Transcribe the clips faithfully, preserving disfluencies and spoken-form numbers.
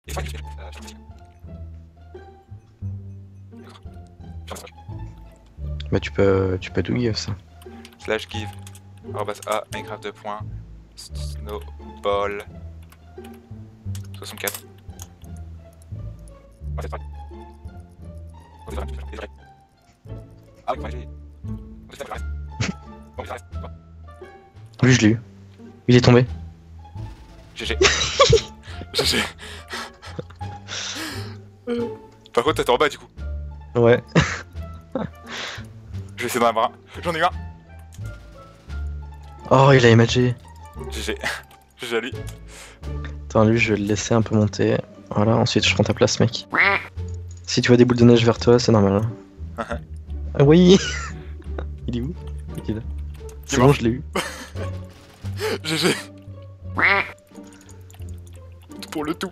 Bah tu peux, tu peux tout give ça. Slash give. Arrobas A, Minecraft deux points. Snowball. soixante-quatre. Lui je l'ai eu. Il est tombé. G G. G G. Par contre, t'es en bas du coup. Ouais. Je vais essayer d'en avoir un. J'en ai eu un. Oh, il a imagé. G G. G G à lui. Attends, lui, je vais le laisser un peu monter. Voilà, ensuite je prends ta place, mec. Si tu vois des boules de neige vers toi, c'est normal. Hein. Ah oui. Il est où? Il est là. C'est bon, je l'ai eu. G G. Tout pour le tout.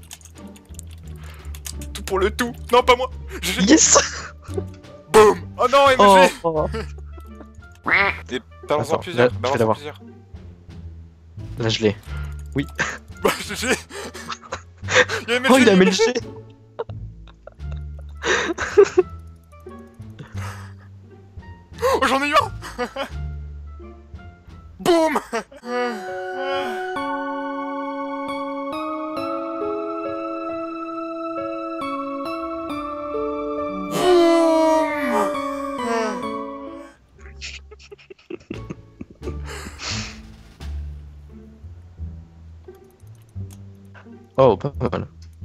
Tout pour le tout. Non, pas moi. G G. Yes. Boum. Oh non, M G. Oh, oh. Et balance-en plusieurs. Là, je vais l'avoir. Là, je l'ai. Oui. Bah, G G. Il a Oh, il a mis le G. Oh, j'en ai eu un. Boum. Oh, pas mal.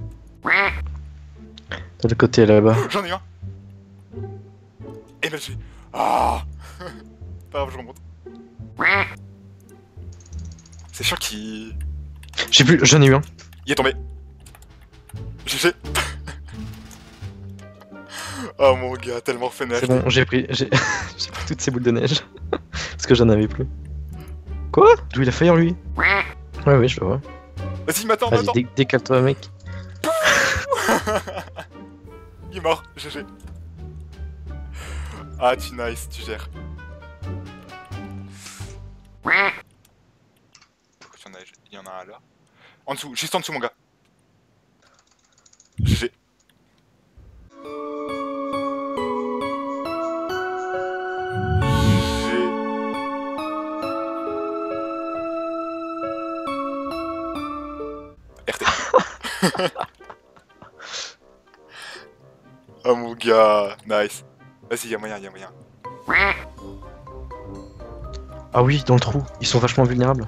De l'autre côté là-bas. J'en ai eu un. Et ben j'ai... Ah. Pas grave, je remonte. C'est sûr qu'il... J'ai plus, j'en ai eu un. Il est tombé. G G. Oh mon gars, tellement fenêtre. C'est bon, j'ai pris, j'ai pris toutes ces boules de neige. Parce que j'en avais plus. Quoi? D'où il a failli en lui? Ouais, oui, je le vois. Vas-y, m'attends, Vas-y, m'attends. dé décale-toi, mec. Il est mort, G G. Ah, tu nice, tu gères. Pourquoi tu en as... Il y en a un là. En dessous, juste en dessous, mon gars. G G. R T. Oh mon gars, nice. Vas-y, y'a moyen, y'a moyen. Ah oui, dans le trou. Ils sont vachement vulnérables.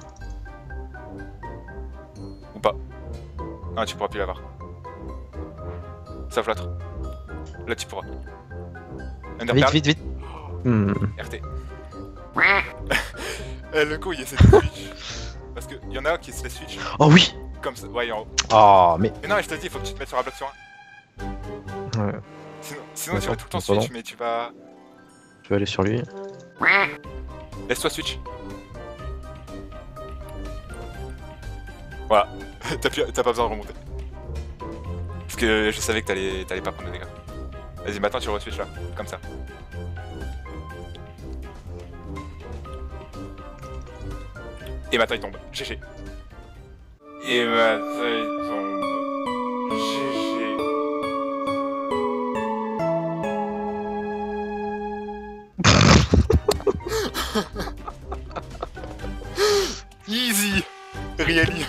Ou pas. Ah, tu pourras plus l'avoir. Ça flattre. Là, tu pourras. Vite, vite, vite. Hmm. R T. Eh, le coup, il essaie de switch. Parce qu'il y en a qui se laissent switch. Oh oui. Comme ça, ouais, en haut. Oh, mais... Mais non, je te dis, il faut que tu te mettes sur un bloc sur un. Ouais. Sinon, sinon Attends, tu vas tout le temps attends, switch, attends. mais tu vas... Je vais aller sur lui. Laisse-toi switch. Voilà. T'as plus... pas besoin de remonter. Parce que je savais que t'allais t'allais pas prendre de dégâts. Vas-y, maintenant tu re-switch là, comme ça. Et maintenant il tombe. G G. Et maintenant il tombe. G G. Easy. Really.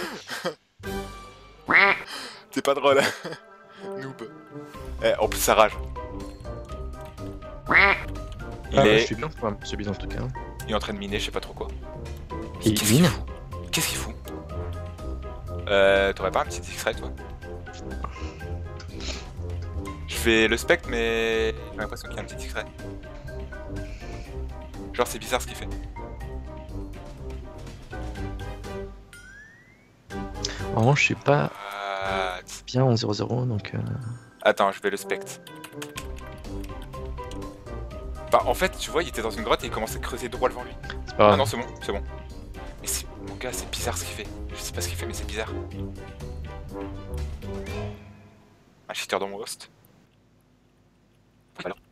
T'es pas drôle. Noob. Eh, en plus ça rage. Il Ah, est... je suis bien pour ce bide en tout cas. Il est en train de miner, je sais pas trop quoi. Il Qu'est-ce qu'il mine. fout Qu'est-ce qu'il fout Euh... T'aurais pas un petit X-ray toi? Je fais le spectre mais... J'ai l'impression qu'il y a un petit X-ray. Genre c'est bizarre ce qu'il fait. En revanche, je suis pas Euh... bien en zéro zéro donc. Euh... Attends, je vais le spectre. Bah en fait, tu vois, il était dans une grotte et il commençait à creuser droit devant lui. C'est pas grave. Ah non, c'est bon, c'est bon. Mais c'est... Mon gars, c'est bizarre ce qu'il fait. Je sais pas ce qu'il fait, mais c'est bizarre. Un cheater dans mon host. Alors.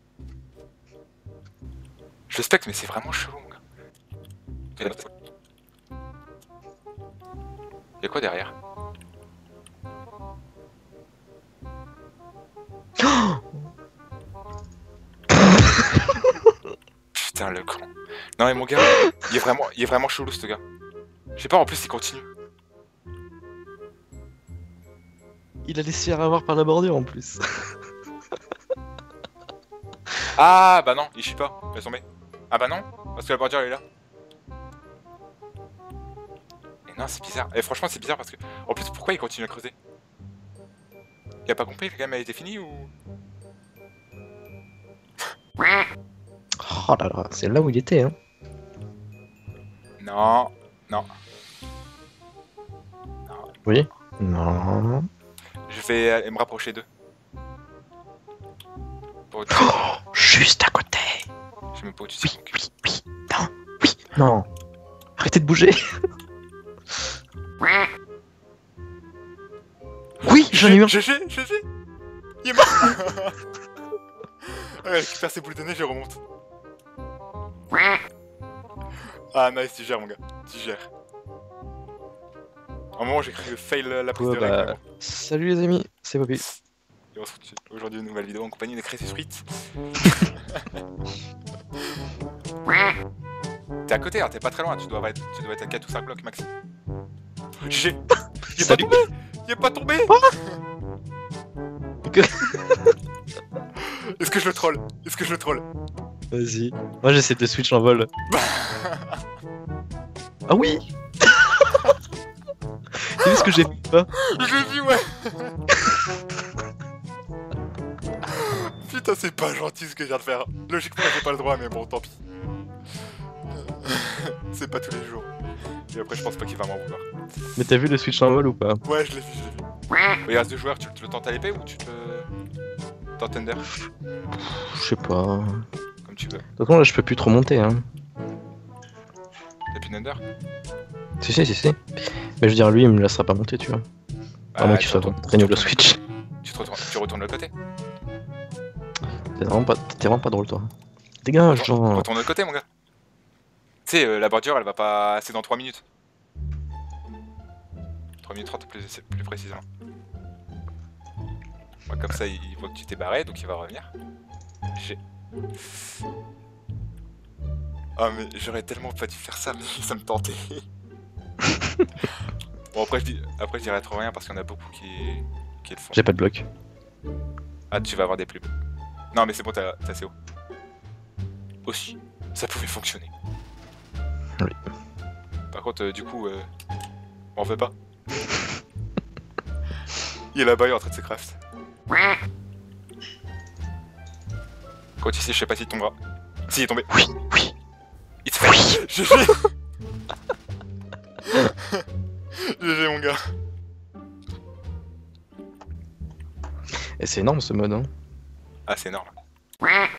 Je le spectre, mais c'est vraiment chelou, mon gars. Y'a quoi derrière? Putain, le con. Non mais mon gars, il est vraiment, il est vraiment chelou ce gars. Je sais pas, en plus il continue. Il allait se faire avoir par la bordure en plus. Ah bah non, il chie pas, laisse tomber. Ah bah non, parce que la bordure elle est là. Et non, c'est bizarre. Et franchement c'est bizarre parce que... En plus, pourquoi il continue à creuser? Il a pas compris, le game a été fini ou... Oh là là, c'est là où il était hein. Non, non. Oui. Non. Je vais aller me rapprocher d'eux. Pour... Oh, juste à côté. Je me pose Oui, oui, oui, non, oui, non. Arrêtez de bouger. Oui, j'en ai eu un. G G, G G. Il est mort. Ouais, récupère ses boules de neige et remonte. Ah nice, tu gères mon gars, tu gères. À un moment j'ai cru fail la prise Ouais, de bah, règle. salut les amis, c'est Bobby. Et on se retrouve aujourd'hui une nouvelle vidéo en compagnie de Crazy Fruit. T'es à côté, hein, t'es pas très loin, tu dois être, tu dois être à quatre ou cinq blocs max. G G. Il est pas tombé. Il est pas tombé. Est-ce que je le troll? Est-ce que je le troll? Vas-y. Moi j'essaie de switch en vol. Ah oui. T'as vu ce que j'ai fait pas? Je l'ai vu, ouais. Putain, c'est pas gentil ce que je viens de faire. Logiquement, j'ai pas le droit, mais bon, tant pis. C'est pas tous les jours. Et après, je pense pas qu'il va m'en vouloir. Mais t'as vu le switch en vol ou pas? Ouais, je l'ai vu, je l'ai vu. Il reste deux joueurs, tu le tentes à l'épée ou tu te... Tentes Thunder? Je sais pas. Comme tu veux. De toute façon là je peux plus trop monter hein. T'as plus Thunder? Si si si si. Mais je veux dire lui il me laissera pas monter tu vois. À moins Ah, qu'il tu soit retournes- très nul tu le retournes- switch. Tu, te retournes, tu retournes de l'autre côté. T'es vraiment pas, t'es vraiment pas drôle toi. Dégage Retourne, genre. retourne de l'autre côté, mon gars. Tu sais, euh, la bordure, elle va pas... C'est dans trois minutes. trois minutes trente plus, plus précisément. Ouais, comme ça, il voit que tu t'es barré, donc il va revenir. J'ai... Ah mais j'aurais tellement pas dû faire ça, mais ça me tentait. Bon après je, dis... après, je dirais trop rien parce qu'il y en a beaucoup qui, qui le font. J'ai pas de bloc. Ah tu vas avoir des plus beaux. Non mais c'est bon, t'as assez haut. Aussi, ça pouvait fonctionner. Oui. Par contre euh, du coup, euh... on en veut pas. Il est là-bas, il est en train de se craft. Quand ici, je sais pas s'il tombera. S'il est tombé. Oui, oui. Il te fait. G G. G G mon gars. Et c'est énorme ce mode hein. Ah c'est énorme.